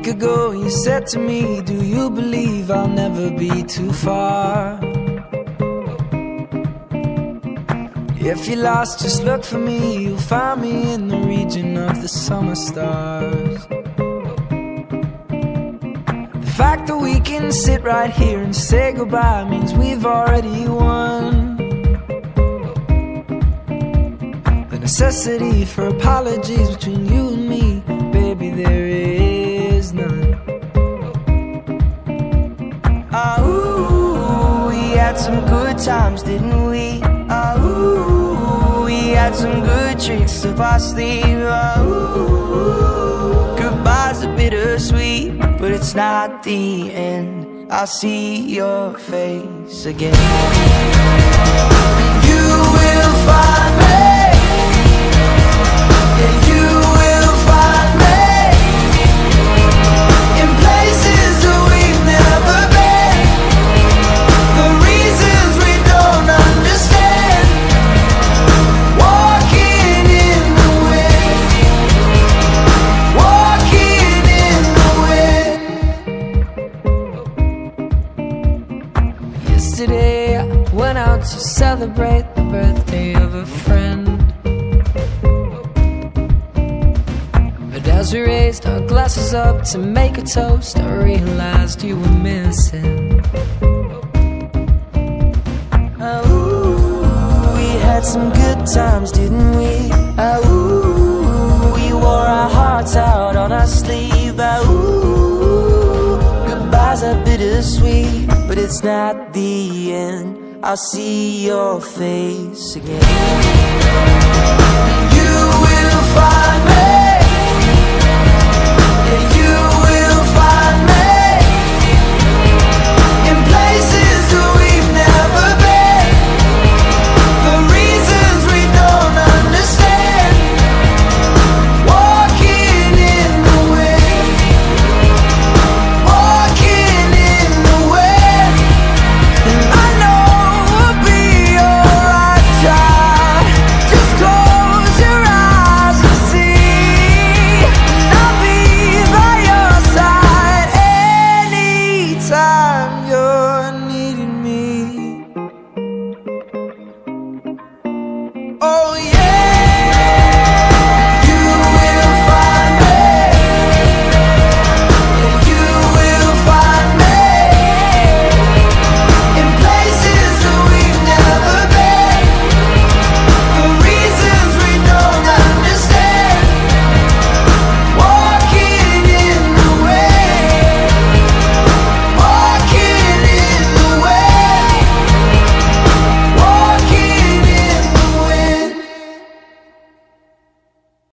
ago you said to me, do you believe I'll never be too far? If you're lost, just look for me. You'll find me in the region of the summer stars. The fact that we can sit right here and say goodbye means we've already won. The necessity for apologies between you and me, baby, there is none. Oh, we had some good times, didn't we? Oh, we had some good tricks up our sleeve. Oh, goodbye's a bittersweet, but it's not the end. I'll see your face again. You will find me. Yeah, you will find me in places that we've never been, for reasons we don't understand. Walking in the wind, walking in the wind. Yesterday I went out to celebrate the birthday of a friend. As we raised our glasses up to make a toast, I realized you were missing. Oh, we had some good times, didn't we? Oh, we wore our hearts out on our sleeve. Oh, goodbyes are bittersweet, but it's not the end. I'll see your face again. You will find me.